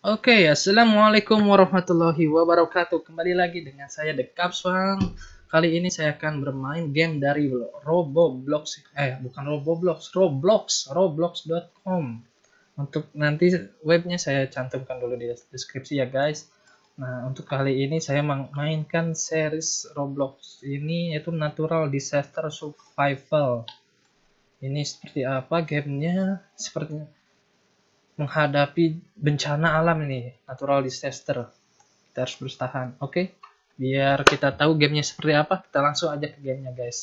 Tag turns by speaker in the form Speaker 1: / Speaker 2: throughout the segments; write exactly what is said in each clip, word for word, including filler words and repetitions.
Speaker 1: Oke, assalamualaikum warahmatullahi wabarakatuh. Kembali lagi dengan saya The Capswang. Kali ini saya akan bermain game dari Roboblox. Eh, bukan Roboblox, Roblox, roblox dot com. Untuk nanti webnya saya cantumkan dulu di deskripsi ya guys. Nah, untuk kali ini saya mainkan series Roblox ini yaitu Natural Disaster Survival. Ini seperti apa gamenya? Seperti menghadapi bencana alam ini, natural disaster. Kita harus bertahan. Oke, okay? Biar kita tahu gamenya seperti apa, kita langsung aja ke gamenya guys.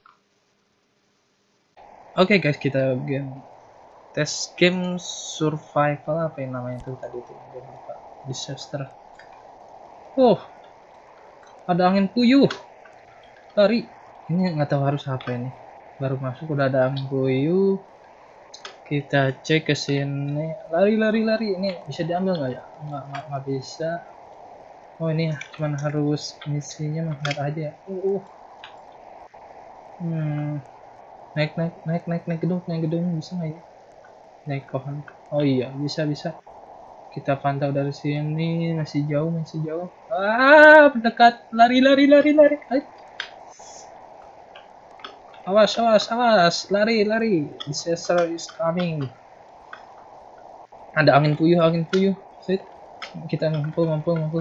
Speaker 1: Oke okay, guys, kita game tes game survival apa yang namanya itu tadi itu game lupa. Disaster. Oh, ada angin puyuh. Lari. Ini nggak tahu harus apa ini. Baru masuk udah ada angin puyuh. Kita cek ke sini. Lari lari lari. Ini bisa diambil nggak ya? Nggak nggak bisa. Oh ini cuman harus misinya melihat aja ya. Uh, uh. Hmm. Naik naik naik naik naik gedung naik gedung bisa nggak ya? Naik pohon. Oh iya bisa bisa. Kita pantau dari sini masih jauh masih jauh. Ah mendekat lari lari lari lari. Ay. Awas awas awas lari lari. Disaster is coming. Ada angin puyuh angin puyuh. Sit. Kita ngumpul ngumpul ngumpul.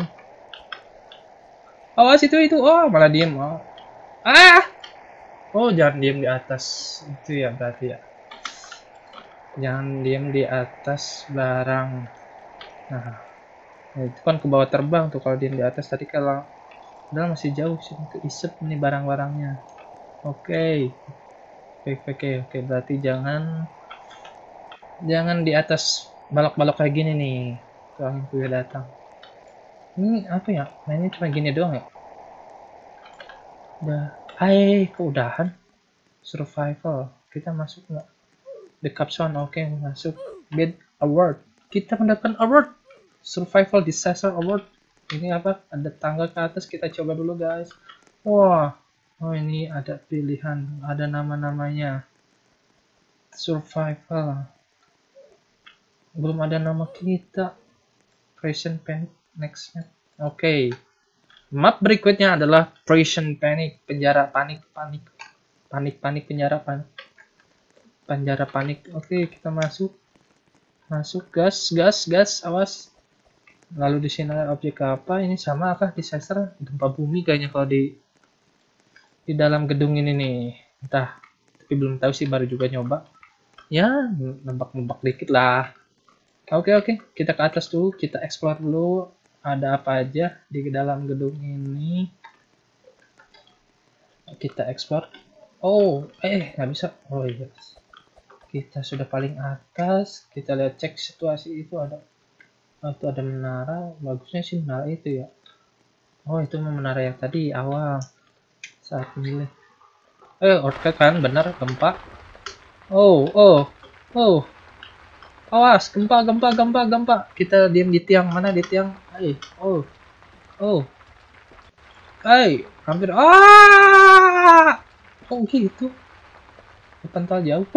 Speaker 1: Awas itu itu. Oh malah diem. Oh. Ah. Oh jangan diem di atas itu ya berarti ya. Jangan diem di atas barang. Nah, itu kan ke bawah terbang tuh kalau diem di atas. Tadi kalau udah masih jauh sih ke isep nih barang-barangnya. Oke, oke oke oke berarti jangan jangan di atas balok-balok kayak gini nih. Kalau angin puyuh datang. Ini apa ya? Mainnya cuma gini doang ya? Udah. Hai, keudahan. Survival. Kita masuk nggak? The Capsule, oke okay, masuk. Bid Award. Kita mendapatkan award. Survival Disaster Award. Ini apa? Ada tangga ke atas. Kita coba dulu guys. Wah. Oh ini ada pilihan. Ada nama-namanya. Survival. Belum ada nama kita. Prison Panic. Nextnya. Oke. Okay. Map berikutnya adalah Prison Panic. Penjara panik. Panik. Panik. Panik. Penjara panik. Penjara panik. Oke, kita masuk. Masuk, gas, gas, gas, awas. Lalu di sini ada objek apa? Ini sama kah disaster? Gempa bumi kayaknya kalau di di dalam gedung ini nih. Entah. Tapi belum tahu sih, baru juga nyoba. Ya, nebak-nebak dikit lah. Oke, oke. Kita ke atas dulu, kita explore dulu. Ada apa aja di dalam gedung ini. Kita explore. Oh, eh, nggak bisa. Oh iya. Kita sudah paling atas, kita lihat cek situasi itu ada oh, itu ada menara, bagusnya sih menara itu ya. Oh itu menara yang tadi awal saat milih. Eh oke kan benar gempa. Oh oh oh awas gempa gempa gempa gempa. Kita diam di tiang mana di tiang. Hai oh oh hai hampir ah oh gitu pental jauh.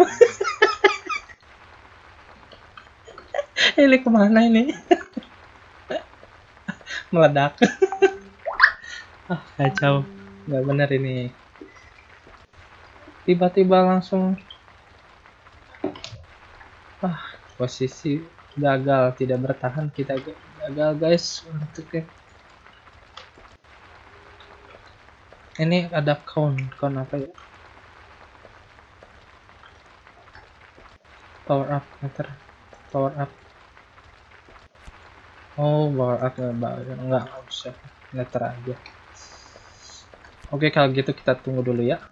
Speaker 1: Ini kemana ini? Meledak. Ah kacau nggak benar ini, tiba-tiba langsung ah posisi gagal, tidak bertahan, kita gagal guys untuk ya. Ini ada count count apa ya, power up meter power up. Oh power up enggak enggak usah meter aja. Oke kalau gitu kita tunggu dulu ya.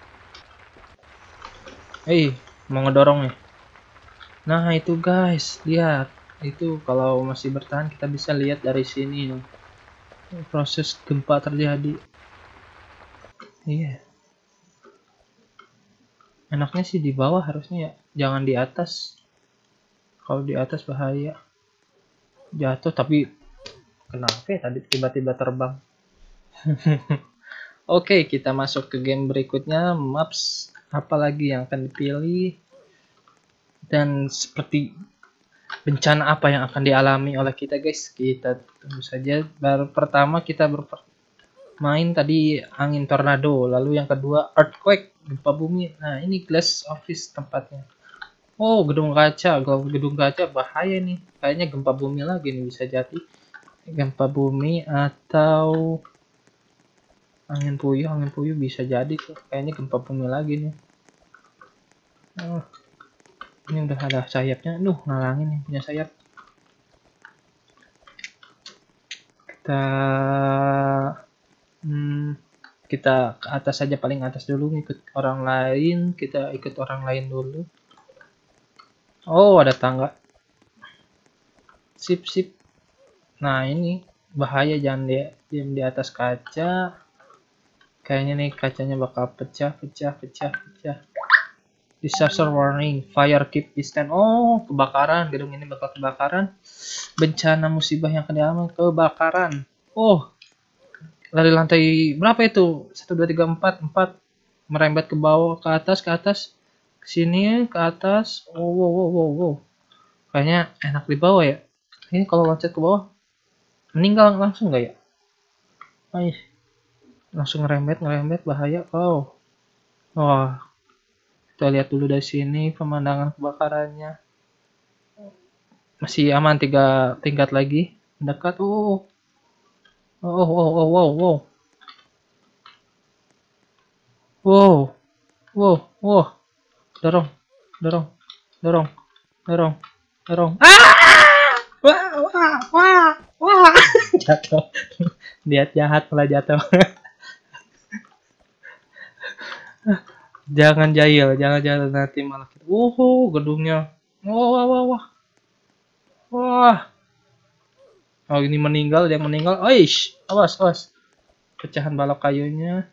Speaker 1: Eh mau ngedorong nih. Nah itu guys lihat itu kalau masih bertahan kita bisa lihat dari sini nih. Proses gempa terjadi. Iya. Yeah. Enaknya sih di bawah harusnya ya, jangan di atas. Kalau di atas bahaya. Jatuh tapi kenapa ya tadi tiba-tiba terbang. Oke, kita masuk ke game berikutnya. Maps apalagi yang akan dipilih? Dan seperti bencana apa yang akan dialami oleh kita guys. Kita tunggu saja. Baru pertama kita bermain tadi angin tornado, lalu yang kedua earthquake, gempa bumi. Nah ini glass office tempatnya. Oh gedung kaca, gedung kaca bahaya nih. Kayaknya gempa bumi lagi nih, bisa jadi gempa bumi atau angin puyuh. Angin puyuh bisa jadi tuh, kayaknya gempa bumi lagi nih. Oh, ini udah ada sayapnya. Duh, ngalangin yang punya sayap. Kita hmm, kita ke atas saja, paling atas dulu, ngikut orang lain. Kita ikut orang lain dulu. Oh, ada tangga. Sip, sip. Nah, ini bahaya, jangan dia diam di atas kaca. Kayaknya nih kacanya bakal pecah, pecah, pecah, pecah. Disaster warning, fire keep distant. Oh, kebakaran, gedung ini bakal kebakaran. Bencana musibah yang akan dialami, kebakaran. Oh, dari lantai berapa itu? satu, dua, tiga, empat, empat. Merembet ke bawah, ke atas, ke atas. Ke sini, ke atas. Oh, wow, wow, wow, wow. Kayaknya enak di bawah ya. Ini kalau loncat ke bawah, meninggal langsung nggak ya? Ay, langsung ngerembet, ngerembet, bahaya. Oh, wah. Kita lihat dulu dari sini pemandangan kebakarannya. Masih aman, tiga tingkat lagi. Mendekat. Oh, oh, oh, oh, oh, wow, wow. Wow, wow, wow. Dorong, dorong, dorong, dorong, dorong. Ah! Wah, wah, wah, wah. Jatuh. Dia jahat malah jatuh. Jangan jahil, jangan jahil, nanti malah kita. Uh, gedungnya. Wah, wah, wah, wah. Wah. Oh, ini meninggal, dia meninggal. Oish, awas, awas. Pecahan balok kayunya.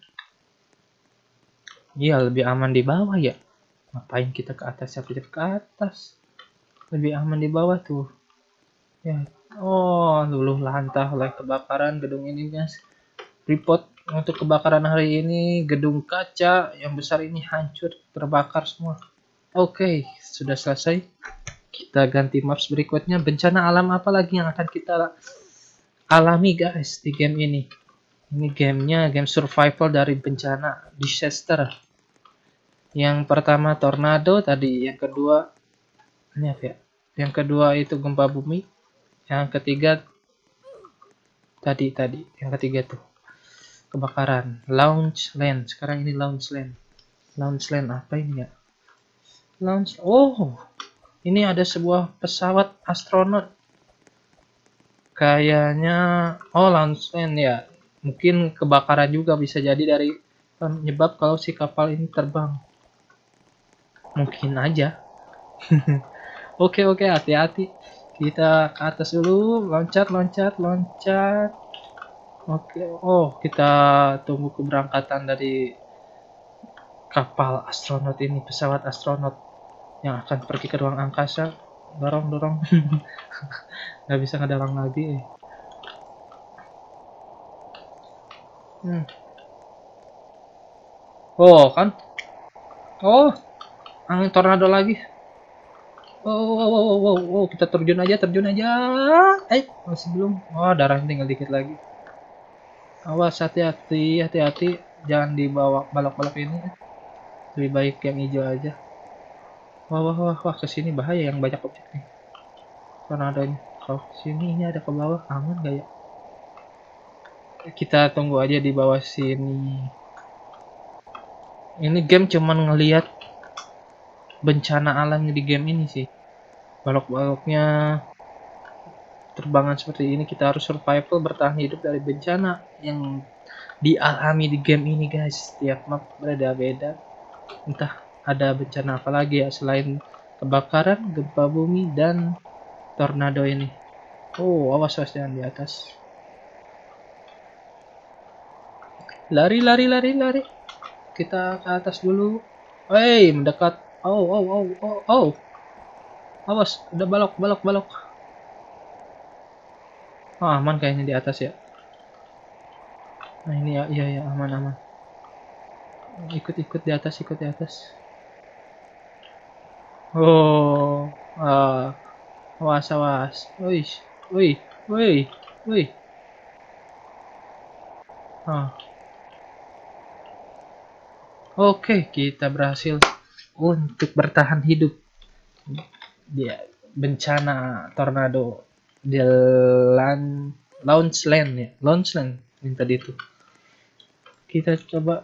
Speaker 1: Iya, lebih aman di bawah ya. Ngapain kita ke atas, siapa ke atas? Lebih aman di bawah tuh. Ya. Oh, luluh lantah oleh kebakaran gedung ini, guys. Report untuk kebakaran hari ini, gedung kaca yang besar ini hancur, terbakar semua. Oke, okay, sudah selesai. Kita ganti maps berikutnya. Bencana alam apa lagi yang akan kita alami guys di game ini? Ini gamenya game survival dari bencana, disaster. Yang pertama tornado tadi, yang kedua ini apa ya? Yang kedua itu gempa bumi. Yang ketiga tadi tadi, yang ketiga tuh kebakaran. Launch land. Sekarang ini launch land. Launch land apa ini ya? Launch. Oh, ini ada sebuah pesawat astronot. Kayaknya oh launch land ya. Mungkin kebakaran juga bisa jadi dari penyebab kalau si kapal ini terbang. Mungkin aja. Oke oke, hati-hati. Kita ke atas dulu, loncat loncat loncat. Oke, oh kita tunggu keberangkatan dari kapal astronot ini, pesawat astronot yang akan pergi ke ruang angkasa. Dorong dorong. Nggak bisa ngedorong lagi. Hmm. Oh kan? Oh, angin tornado lagi. Oh, wow, wow, wow, wow, kita terjun aja, terjun aja. Eh, masih belum. Oh, darahnya tinggal dikit lagi. Awas, hati-hati, hati-hati, jangan dibawa balok-balok ini. Lebih baik yang hijau aja. Wah, wah, wah, wah, kesini bahaya yang banyak objek nih. Tornadonya. Kalau kesini ini ada ke bawah, aman gak ya? Kita tunggu aja di bawah sini. Ini game cuman ngelihat bencana alam di game ini sih. Balok-baloknya terbangan seperti ini, kita harus survival, bertahan hidup dari bencana yang dialami di game ini guys. Setiap map beda-beda. Entah ada bencana apa lagi ya selain kebakaran, gempa bumi, dan tornado ini. Oh, awas awas jangan di atas. Lari lari lari lari. Kita ke atas dulu. Hey, mendekat. Oh oh oh oh oh. Awas, udah balok balok balok. Oh, aman kayaknya di atas ya. Nah ini ya, iya ya, aman aman. Ikut ikut di atas, ikut di atas. Oh, ah, Awas, awas. Wih, wih, wih, wih. Ah. Oke, kita berhasil untuk bertahan hidup. Dia bencana tornado di land launch land ya, launch land minta itu. Kita coba.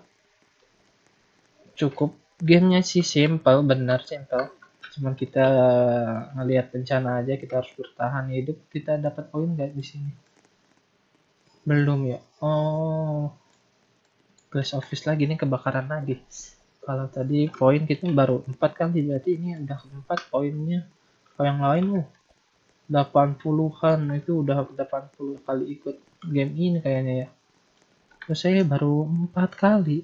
Speaker 1: Cukup gamenya sih simple, benar simple. Cuman kita ngelihat bencana aja, kita harus bertahan hidup. Kita dapat poin nggak di sini? Belum ya. Oh, glass office lagi nih, kebakaran lagi. Kalau tadi poin kita baru empat kali, berarti ini udah empat poinnya. Kalau yang lain uh delapan puluhan, itu udah delapan puluh kali ikut game ini kayaknya ya. Terus saya baru empat kali.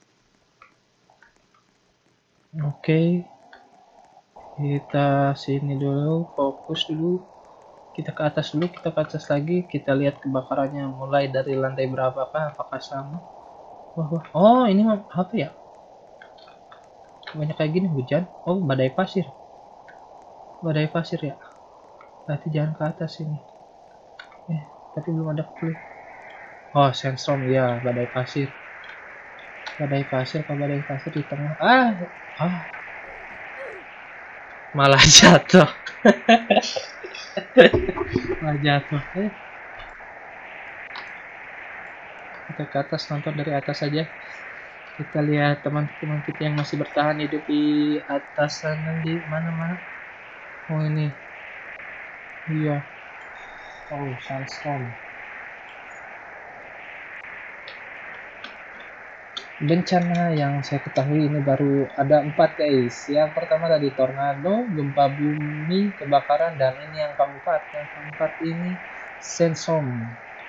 Speaker 1: Oke. Okay. Kita sini dulu, fokus dulu. Kita ke atas dulu, kita ke atas lagi. Kita lihat kebakarannya mulai dari lantai berapakah, apakah sama. Wah, wah. Oh, ini apa ya? Banyak kayak gini, hujan. Oh, badai pasir. Badai pasir ya. Berarti jangan ke atas ini. Eh, tapi belum ada clue. Oh, sandstorm ya, badai pasir. Badai pasir, kalau badai pasir di tengah. Ah, ah. Malah jatuh. Malah jatuh. Eh. Kita ke atas, nonton dari atas saja. Kita lihat teman-teman kita yang masih bertahan hidup di atas sana, di mana-mana. Oh ini. Iya. Oh, sandstorm. Bencana yang saya ketahui ini baru ada empat guys. Yang pertama tadi tornado, gempa bumi, kebakaran, dan ini yang keempat. Yang keempat ini sandstorm,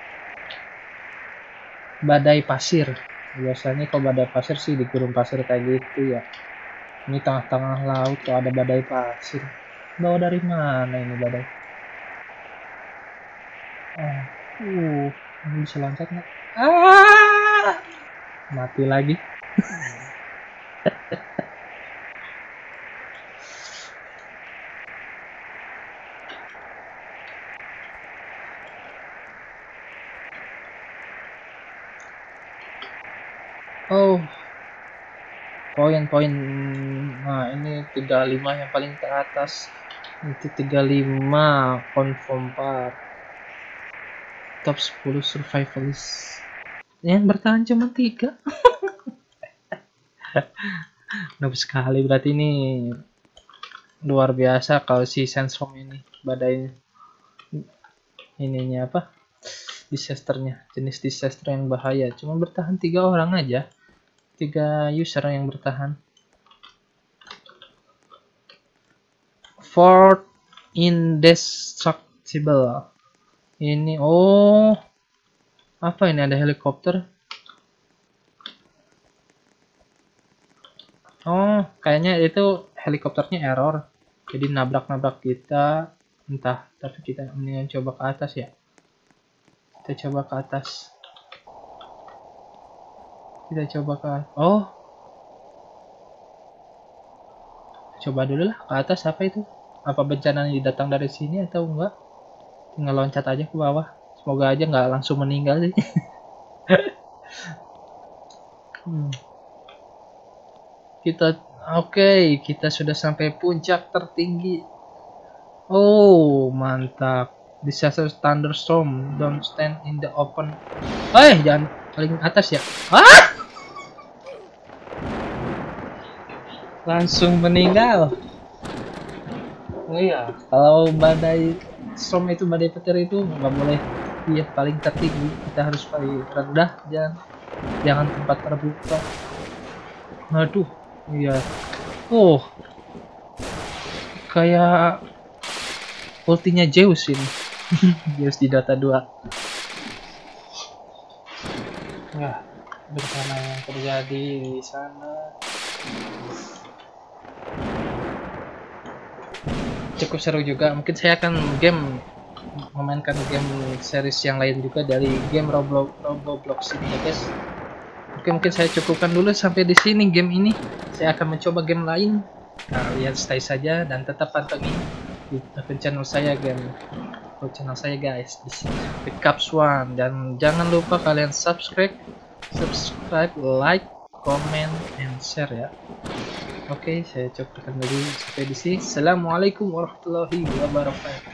Speaker 1: badai pasir. Biasanya kalau badai pasir sih di gurun pasir kayak gitu ya. Ini tengah-tengah laut kok ada badai pasir. Bawa dari mana ini badai? Oh, uh, ini bisa loncat nggak? Ah, mati lagi. Oh, poin-poin. Nah, ini tiga puluh lima yang paling teratas. Itu tiga puluh lima confirm par. Top sepuluh survivalist. Yang bertahan cuma tiga. Noob sekali, berarti ini luar biasa kalau si sandstorm ini, badai ininya apa? Disasternya, jenis disaster yang bahaya. Cuma bertahan tiga orang aja. Tiga user yang bertahan. Fort indestructible. Ini oh, apa ini, ada helikopter? Oh, kayaknya itu helikopternya error. Jadi nabrak-nabrak kita. Entah, tapi kita mendingan coba ke atas ya. Kita coba ke atas. Kita coba ke atas. Oh. Coba dulu lah ke atas, apa itu? Apa bencana yang datang dari sini atau enggak? Tinggal loncat aja ke bawah. Semoga aja nggak langsung meninggal sih. hmm. Kita oke, okay, kita sudah sampai puncak tertinggi. Oh, mantap. Disaster thunderstorm, don't stand in the open. Eh, jangan paling atas ya. Ah! Langsung meninggal. Oh iya, kalau badai storm itu, badai petir itu nggak boleh. Iya, paling tertinggi. Kita harus paling rendah, jangan jangan tempat terbuka. Aduh, iya. Oh, kayak ultinya Zeus ini. Zeus di Dota dua. Ya, bencana yang terjadi di sana cukup seru juga. Mungkin saya akan game memainkan game series yang lain juga dari game Roblox Roblox ini ya guys. Oke, mungkin saya cukupkan dulu sampai di sini game ini. Saya akan mencoba game lain. Kalian stay saja dan tetap pantengin akun channel saya kan, akun channel saya guys di sini The Caps One. Dan jangan lupa kalian subscribe, subscribe, like, comment, and share ya. Oke, saya cukupkan dulu sampai di sini. Assalamualaikum warahmatullahi wabarakatuh.